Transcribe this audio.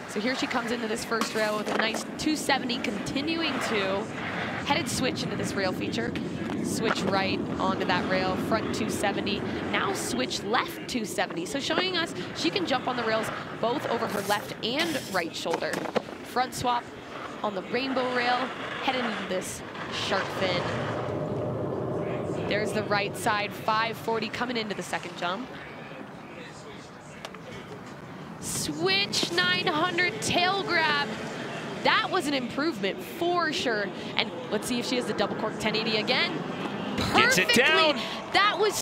So here she comes into this first rail with a nice 270, continuing to headed switch into this rail feature. Switch right onto that rail, front 270. Now switch left 270. So showing us she can jump on the rails both over her left and right shoulder. Front swap on the rainbow rail, heading into this shark fin. There's the right side 540 coming into the second jump. Switch 900 tail grab. That was an improvement for sure. And let's see if she has the double cork 1080 again. Perfectly. Gets it down. That was